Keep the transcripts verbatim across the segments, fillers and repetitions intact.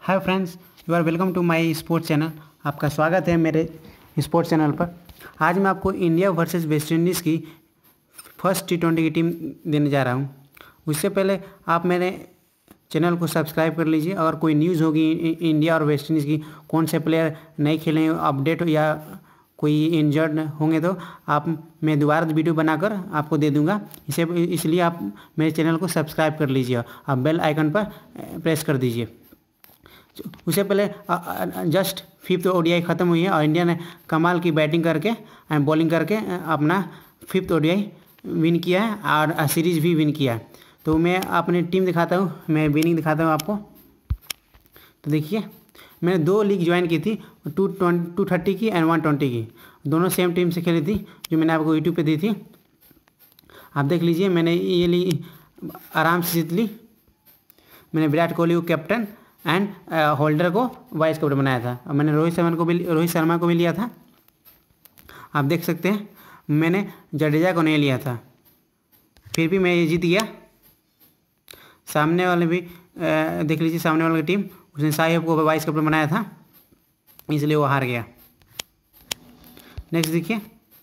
Hi friends, you are welcome to my sports channel. आपका स्वागत है मेरे स्पोर्ट्स चैनल पर। आज मैं आपको इंडिया वर्सेस वेस्ट इंडीज़ की फर्स्ट टी ट्वेंटी की टीम देने जा रहा हूं। उससे पहले आप मेरे चैनल को सब्सक्राइब कर लीजिए। अगर कोई न्यूज़ होगी इंडिया और वेस्ट इंडीज़ की, कौन से प्लेयर नहीं खेले अपडेट या कोई इंजर्ड होंगे तो आप मैं दोबारा वीडियो बनाकर आपको दे दूंगा। इसे इसलिए आप मेरे चैनल को सब्सक्राइब कर लीजिए। आप बेल आइकन पर प्रेस कर दीजिए। उससे पहले जस्ट फिफ्थ ओडीआई ख़त्म हुई है और इंडिया ने कमाल की बैटिंग करके बॉलिंग करके अपना फिफ्थ ओडीआई विन किया है और सीरीज़ भी विन किया है। तो मैं अपनी टीम दिखाता हूँ, मैं विनिंग दिखाता हूँ आपको। तो देखिए, मैंने दो लीग ज्वाइन की थी, टू ट्वेंटी टू थर्टी की एंड वन ट्वेंटी की। दोनों सेम टीम से खेली थी, जो मैंने आपको यूट्यूब पे दी थी। आप देख लीजिए, मैंने ये लीग आराम से जीत ली। मैंने विराट कोहली को कैप्टन एंड होल्डर को वाइस कैप्टन बनाया था और मैंने रोहित शर्मा को भी रोहित शर्मा को भी लिया था। आप देख सकते हैं, मैंने जडेजा को नहीं लिया था, फिर भी मैं ये जीत गया। सामने वाले भी आ, देख लीजिए, सामने वाले की टीम उसने साहिब को वाइस कैप्टन बनाया था, इसलिए वो हार गया। नेक्स्ट देखिए,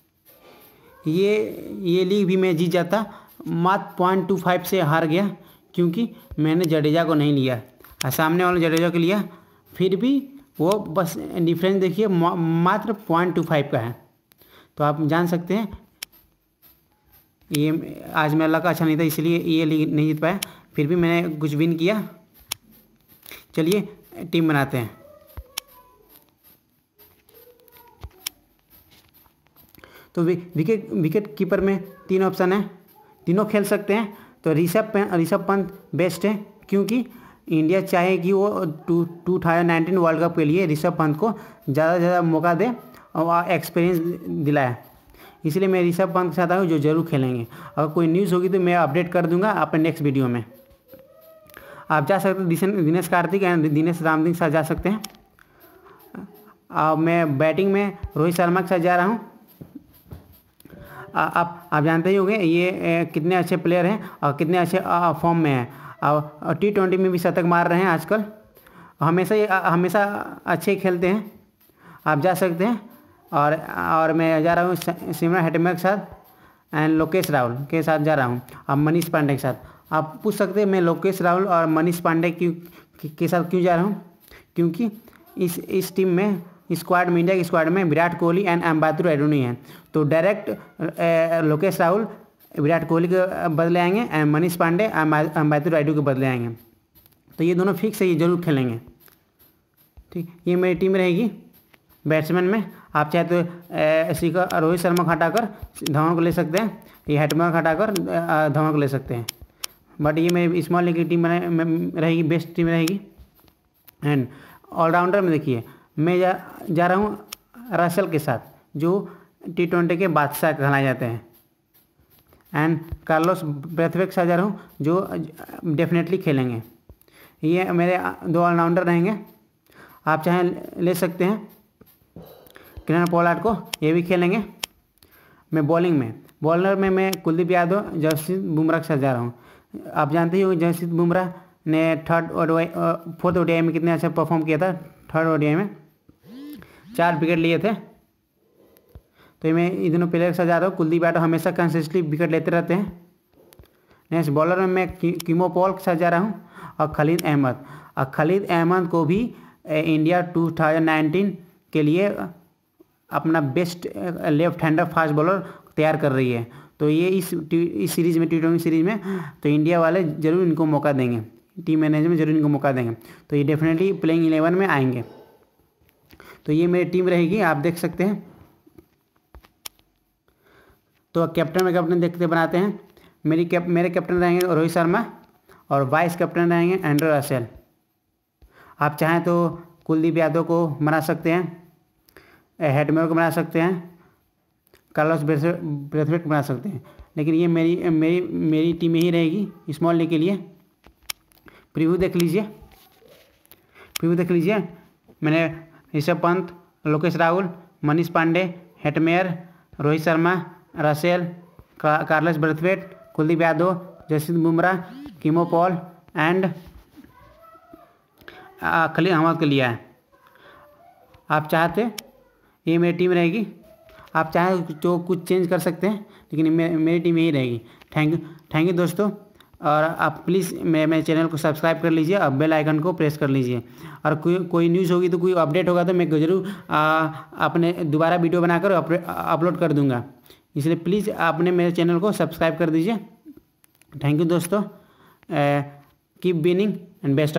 ये ये लीग भी मैं जीत जाता, मात्र पॉइंट टू फाइव से हार गया क्योंकि मैंने जडेजा को नहीं लिया और सामने वाले जडेजा को लिया, फिर भी वो बस डिफरेंस देखिए मात्र पॉइंट टू फाइव का है। तो आप जान सकते हैं, ये आज मेरा लक अच्छा नहीं था, इसलिए ये लीग नहीं जीत पाया। फिर भी मैंने कुछ विन किया। चलिए टीम बनाते हैं। तो विकेट विकेट कीपर में तीन ऑप्शन है, तीनों खेल सकते हैं। तो ऋषभ ऋषभ पंत बेस्ट है क्योंकि इंडिया चाहे कि वो two two thousand nineteen world cup के लिए ऋषभ पंत को ज़्यादा से ज़्यादा मौका दे और एक्सपीरियंस दिलाए, इसलिए मैं ऋषभ पंत चाहता हूँ जो जरूर खेलेंगे। अगर कोई न्यूज़ होगी तो मैं अपडेट कर दूंगा अपने नेक्स्ट वीडियो में। आप जा सकते हैं, Dinesh Karthik and Denesh Ramdin के साथ जा सकते हैं। अब मैं बैटिंग में रोहित शर्मा के साथ जा रहा हूँ। आप आप जानते ही होंगे ये कितने अच्छे प्लेयर हैं और कितने अच्छे फॉर्म में हैं और टी ट्वेंटी में भी शतक मार रहे हैं आजकल। हमेशा ये हमेशा अच्छे खेलते हैं। आप जा सकते हैं। और और मैं जा रहा हूँ सिमरन हेटमेयर के साथ एंड लोकेश राहुल के साथ जा रहा हूँ और मनीष पांडे के साथ। आप पूछ सकते हैं मैं लोकेश राहुल और मनीष पांडे क्यों के साथ क्यों जा रहा हूँ, क्योंकि इस इस टीम में स्क्वाड में इंडिया की स्क्वाड में विराट कोहली एंड अंबाती रायडू नहीं है। तो डायरेक्ट लोकेश राहुल विराट कोहली के बदले आएंगे एंड मनीष पांडे अंबाती रायडू के बदले आएंगे। तो ये दोनों फिक्स है, ये जरूर खेलेंगे। ठीक, ये मेरी टीम रहेगी। बैट्समैन में आप चाहे तो इसी का रोहित शर्मा को हटाकर धवन को ले सकते हैं, ये हेटमेयर को हटाकर धवन को ले सकते हैं। बट ये मेरी स्मॉल लीग की टीम रहेगी, बेस्ट टीम रहेगी। एंड ऑलराउंडर में देखिए, मैं जा जा रहा हूँ रसेल के साथ, जो टी ट्वेंटी के बादशाह कहलाए जाते हैं। एंड कार्लोस ब्रेथवेट के साथ जा रहा हूँ, जो डेफिनेटली खेलेंगे। ये मेरे दो ऑलराउंडर रहेंगे। आप चाहे ले सकते हैं किरण पोलार्ड को, ये भी खेलेंगे। मैं बॉलिंग में बॉलर में मैं कुलदीप यादव, जसप्रीत बुमराह के साथ जा रहा हूँ। आप जानते ही हो जसप्रीत बुमराह ने थर्ड ओडीआई फोर्थ ओडीआई में कितने अच्छा परफॉर्म किया था। थर्ड ओडीआई में चार विकेट लिए थे। तो मैं इन दोनों प्लेयर के साथ जा रहा हूँ। कुलदीप यादव हमेशा कंसिस्टेंटली विकेट लेते रहते हैं। नेक्स्ट बॉलर में मैं कीमो पॉल के साथ जा रहा हूँ और खलीद अहमद। और खलीद अहमद को भी इंडिया टू थाउजेंड नाइनटीन के लिए अपना best left hander fast bowler तैयार कर रही है। तो ये इस इस सीरीज़ में टी ट्वेंटी सीरीज़ में तो इंडिया वाले जरूर इनको मौका देंगे, टीम मैनेजर में जरूर इनको मौका देंगे। तो ये डेफिनेटली प्लेइंग इलेवन में आएंगे। तो ये मेरी टीम रहेगी, आप देख सकते हैं। तो कैप्टन में कैप्टन देखते बनाते हैं। मेरी कैप मेरे कैप्टन रहेंगे रोहित शर्मा और वाइस कैप्टन रहेंगे एंड्रे रसेल। आप चाहें तो कुलदीप यादव को बना सकते हैं, हेटमेयर को बना सकते हैं, कार्लोस ब्रेथवेट को बना सकते हैं। लेकिन ये मेरी मेरी मेरी टीम ही रहेगी स्मॉल लीग के लिए। प्रीव्यू देख लीजिए प्रीव्यू देख लीजिए मैंने Rishabh Pant, Lokesh Rahul, Manish Pandey, Hetmyer, Rohit Sharma, Russell, Carlos Brathwaite, Kuldeep Yadav, Jasprit Bumrah, Keemo Paul and Khaleel Ahmed को लिया है। आप चाहते ये मेरी टीम रहेगी, आप चाहे तो कुछ चेंज कर सकते हैं, लेकिन मे, मेरी टीम यही रहेगी। थैंक यू थैंक यू दोस्तों। और आप प्लीज़ मेरे मेरे चैनल को सब्सक्राइब कर लीजिए और बेल आइकन को प्रेस कर लीजिए। और कोई कोई न्यूज़ होगी तो कोई अपडेट होगा तो मैं ज़रूर अपने दोबारा वीडियो बनाकर अपलोड कर दूंगा, इसलिए प्लीज़ आपने मेरे चैनल को सब्सक्राइब कर दीजिए। थैंक यू दोस्तों, keep winning and best of